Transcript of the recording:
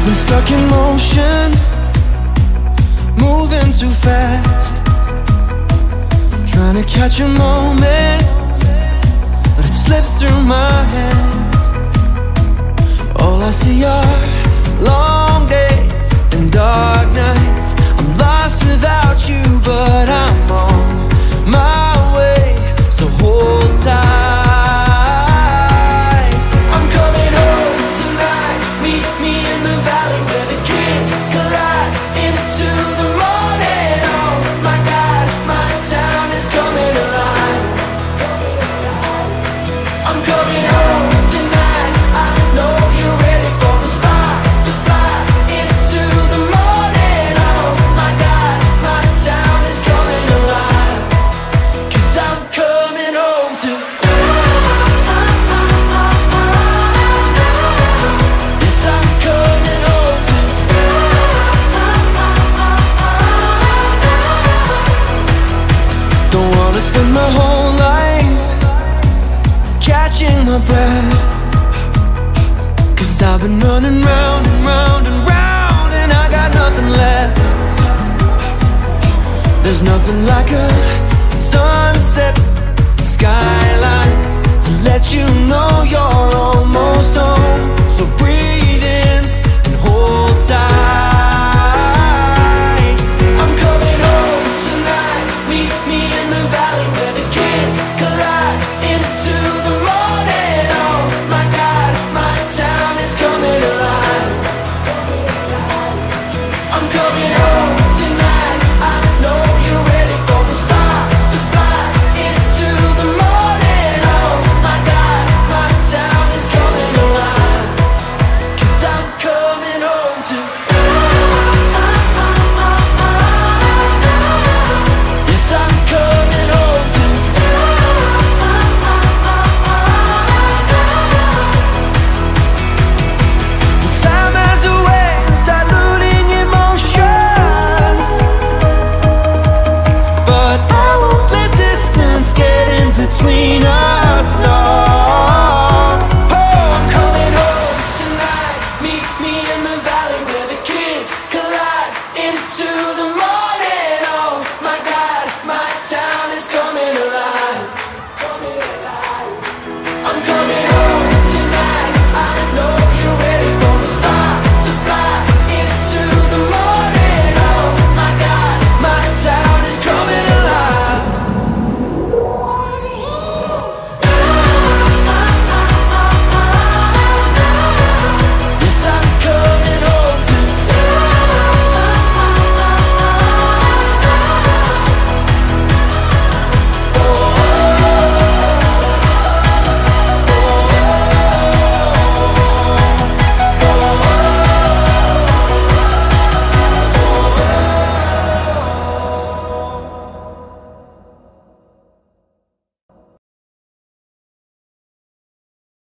been stuck in motion, moving too fast, trying to catch a moment, but it slips through my hands. All I see are long days and dark nights. I'm lost without you, but I'm on my way, so hold tight. I'm coming home tonight. Meet me in the valley where the kids collide into the morning. Oh my God, my town is coming alive. I'm coming home tonight. I know you're ready for the stars to fly into the morning. Oh my God, my town is coming alive. 'Cause I'm coming home to. Yes, I'm coming home to. Don't wanna spend my whole life catching my breath, 'cause I've been running round and round and round, and I got nothing left. There's nothing like a sunset skyline to let you know you're almost home. So breathe in and hold tight. I'm coming home tonight. Meet me in the valley where the kids collide into the morning. Oh my God, my town is coming alive. I'm coming home tonight. I know you're ready for the stars to fly into the morning. Oh my God, my town is coming alive. 'Cause I'm coming home to. Yes, I'm coming home to. Time has a way of diluting emotions, but I won't let distance get in between us, no. Oh, I'm coming home tonight. Meet me in the valley.